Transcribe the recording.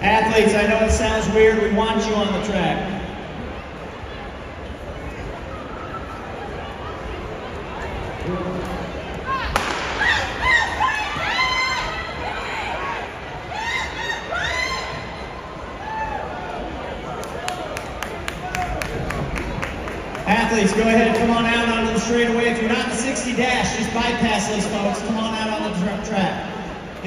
Athletes, I know it sounds weird, we want you on the track. Athletes, go ahead, come on out onto the straightaway. If you're not in the 60 dash, just bypass those folks. Come on out on the track.